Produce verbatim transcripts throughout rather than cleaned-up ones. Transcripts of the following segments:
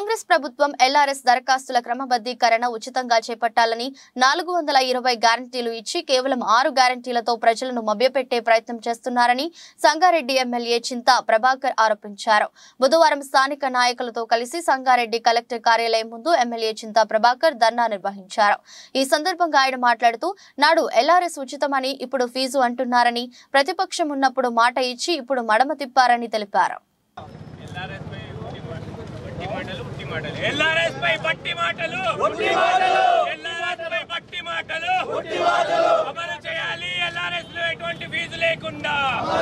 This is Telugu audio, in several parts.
కాంగ్రెస్ ప్రభుత్వం ఎల్ఆర్ఎస్ దరఖాస్తుల క్రమబద్ధీకరణ ఉచితంగా చేపట్టాలని నాలుగు వందల ఇరవై గ్యారంటీలు ఇచ్చి కేవలం ఆరు గ్యారంటీలతో ప్రజలను మభ్యపెట్టే ప్రయత్నం చేస్తున్నారని సంగారెడ్డి ఎమ్మెల్యే చింతా ప్రభాకర్ ఆరోపించారు. బుధవారం స్థానిక నాయకులతో కలిసి సంగారెడ్డి కలెక్టర్ కార్యాలయం ముందు ఎమ్మెల్యే చింతా ప్రభాకర్ ధర్నా నిర్వహించారు. ఈ సందర్భంగా ఆయన మాట్లాడుతూ నాడు ఎల్ఆర్ఎస్ ఉచితమని ఇప్పుడు ఫీజు అంటున్నారని, ప్రతిపక్షం ఉన్నప్పుడు మాట ఇచ్చి ఇప్పుడు మడమ తిప్పారని తెలిపారు. ఎల్ఆర్ఎస్ పై బట్టి మాటలు ఎల్ఆర్ఎస్ పై బట్టి మాటలు అమలు చేయాలి. ఎల్ఆర్ఎస్ లో ఎటువంటి ఫీజు లేకుండా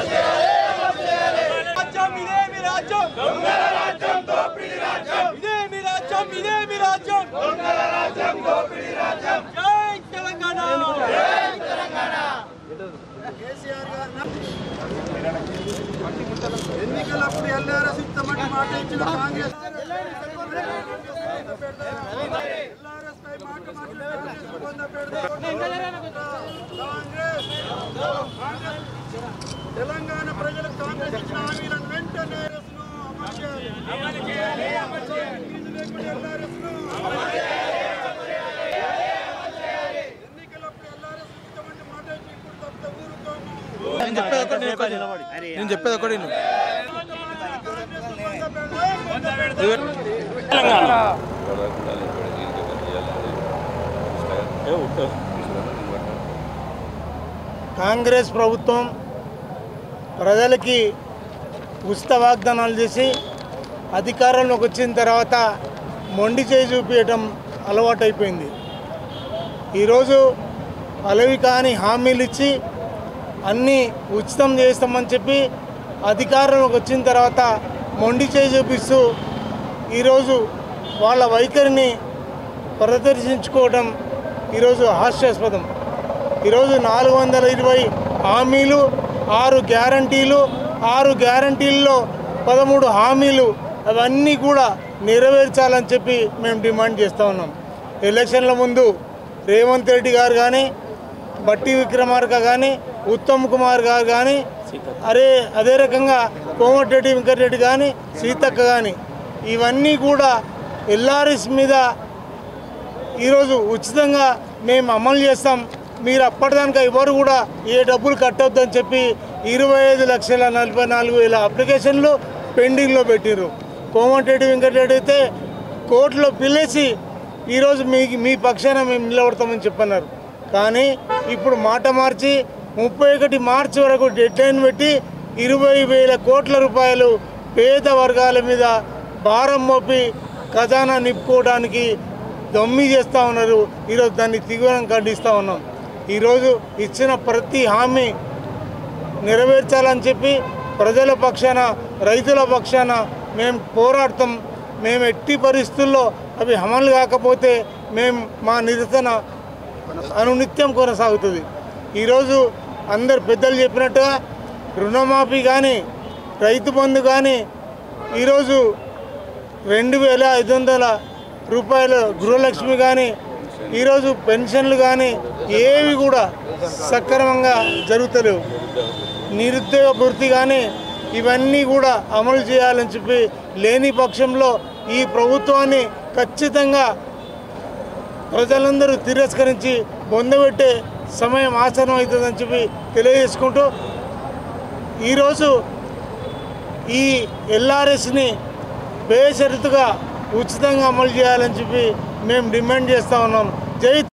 రాజ్యం ఇదే మీ రాజ్యం, దొంగల రాజ్యం, దోపిడీ రాజ్యం, ఇదే మీ రాజ్యం, ఇదే మీ రాజ్యం, దొంగల రాజ్యం, దోపిడీ రాజ్యం. జై తెలంగాణ, జై తెలంగాణ. కేసీఆర్ గారు ఎన్నికలప్పుడు ఎల్ఆర్ఎస్ ఇస్తామని మాట ఇచ్చిన కాంగ్రెస్ తెలంగాణ ప్రజలకు కాంగ్రెస్ ఇచ్చిన హామీలను వెంటనే అమలు చేయాలి. ఎన్నికలప్పుడు ఎల్ఆర్ఎస్ ఇస్తామని మాట ఇచ్చి ఇప్పుడు తప్ప ఊరుకోము. నేను చెప్పేది ఒకటి నేను చెప్పేది ఒకటి కాంగ్రెస్ ప్రభుత్వం ప్రజలకి ఉచిత వాగ్దానాలు చేసి అధికారంలోకి వచ్చిన తర్వాత మొండి చేయి చూపించడం అలవాటైపోయింది. ఈరోజు అలవి కాని హామీలు ఇచ్చి అన్నీ ఉచితం చేస్తామని చెప్పి అధికారంలోకి వచ్చిన తర్వాత మొండి చేయి చూపిస్తూ ఈరోజు వాళ్ళ వైఖరిని ప్రదర్శించుకోవడం ఈరోజు హాస్యాస్పదం. ఈరోజు నాలుగు వందల ఇరవై హామీలు, ఆరు గ్యారంటీలు, ఆరు గ్యారంటీల్లో పదమూడు హామీలు అవన్నీ కూడా నెరవేర్చాలని చెప్పి మేము డిమాండ్ చేస్తూ ఉన్నాం. ఎలక్షన్ల ముందు రేవంత్ రెడ్డి గారు కానీ, బట్టి విక్రమార్క కానీ, ఉత్తమ్ కుమార్ గారు కానీ, అరే అదే రకంగా కోమటిరెడ్డి వెంకటరెడ్డి కానీ, సీతక్క కానీ ఇవన్నీ కూడా ఎల్ఆర్ఎస్ మీద ఈరోజు ఉచితంగా మేము అమలు చేస్తాం, మీరు అప్పటిదాకా ఎవరు కూడా ఏ డబ్బులు కట్టొద్దని చెప్పి ఇరవై ఐదు లక్షల నలభై నాలుగు వేల అప్లికేషన్లు పెండింగ్లో పెట్టిర్రు. కోమటిరెడ్డి వెంకటరెడ్డి అయితే కోర్టులో పిలిచి ఈరోజు మీ మీ పక్షాన మేము నిలబడతామని చెప్పన్నారు. కానీ ఇప్పుడు మాట మార్చి ముప్పై ఒకటి మార్చి వరకు డెడ్ లైన్ పెట్టి ఇరవై వేల కోట్ల రూపాయలు పేద వర్గాల మీద భారం మోపి ఖజానా నింపుకోవడానికి దమ్మి చేస్తూ ఉన్నారు. ఈరోజు దాన్ని తీవ్రంగా ఖండిస్తూ ఉన్నాం. ఈరోజు ఇచ్చిన ప్రతి హామీ నెరవేర్చాలని చెప్పి ప్రజల పక్షాన, రైతుల పక్షాన మేము పోరాడతాం. మేము ఎట్టి పరిస్థితుల్లో అవి అమలు కాకపోతే మేము మా నిరసన అనునిత్యం కొనసాగుతుంది. ఈరోజు అందరు పెద్దలు చెప్పినట్టుగా రుణమాఫీ కానీ, రైతు బంధు కానీ, ఈరోజు రెండు వేల ఐదు వందల రూపాయల గృహలక్ష్మి కానీ, ఈరోజు పెన్షన్లు కానీ ఏవి కూడా సక్రమంగా జరుగుతలేవు. నిరుద్యోగ భృతి కానీ ఇవన్నీ కూడా అమలు చేయాలని చెప్పి లేని పక్షంలో ఈ ప్రభుత్వాన్ని ఖచ్చితంగా ప్రజలందరూ తిరస్కరించి బొందబెట్టే సమయం ఆసనం అవుతుందని చెప్పి తెలియజేసుకుంటూ ఈరోజు ఈ ఎల్ఆర్ఎస్ని బేషరతుగా ఉచితంగా అమలు చేయాలని చెప్పి మేము డిమాండ్ చేస్తూ ఉన్నాం. జై